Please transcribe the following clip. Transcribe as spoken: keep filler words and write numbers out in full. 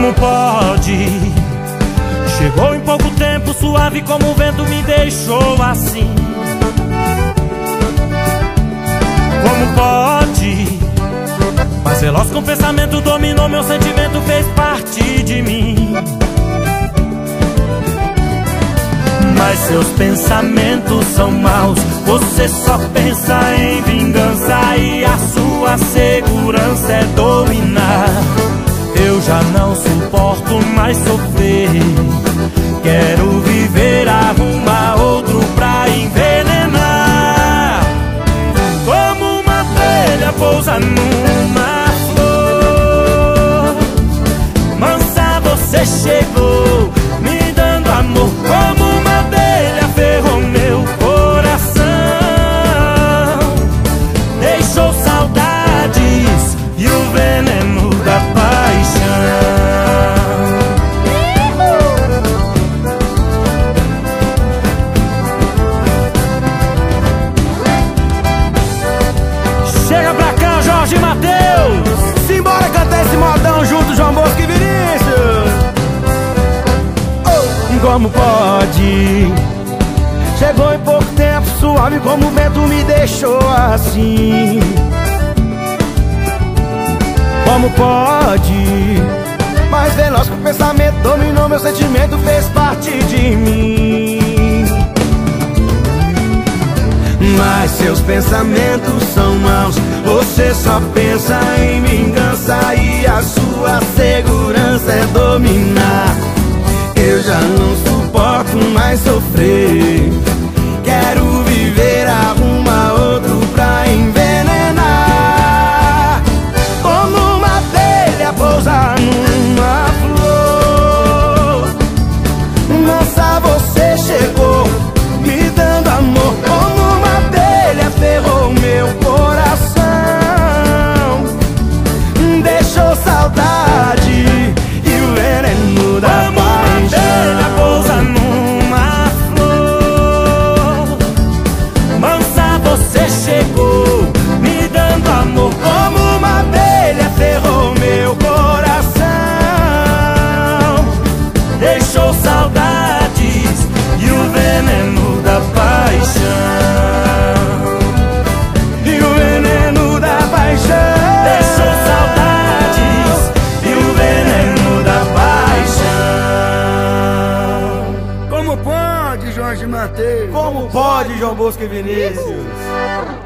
Como pode? Chegou em pouco tempo, suave como o vento me deixou assim. Como pode? Mas veloz com o pensamento dominou meu sentimento, fez parte de mim. Mas seus pensamentos são maus, você só pensa em vingança e a sua segurança é dominar. Eu já não suporto mais sofrer, quero viver, arrumar outro pra envenenar. Como uma abelha pousa numa flor, mansa você chegou, me dando amor. Como uma abelha ferrou meu coração, deixou saudades e o veneno da paixão. Chega pra cá, Jorge Mateus, simbora cantar esse modão junto, João Bosco e Vinícius. Oh. Como pode? Chegou em pouco tempo, suave como o vento me deixou assim. Como pode? Mais veloz que o pensamento dominou meu sentimento, fez parte de mim. Mas seus pensamentos são maus, você só pensa em vingança e a sua segurança é dominar. Eu já não suporto mais sofrer, quero viver, arruma outro pra envenenar. Como uma abelha pousa numa flor, nossa, você chegou, me dando amor. Como uma abelha ferrou meu coração, deixou saudade e o veneno da paixão. Abelha pousa numa flor, mansa você chegou, me dando amor. Como uma abelha ferrou meu coração, Deixou saudades e o veneno da paixão. e o veneno da paixão. Deixou saudades e o veneno da paixão. Como pode, Jorge Mateus? Como pode, João Bosco e Vinícius?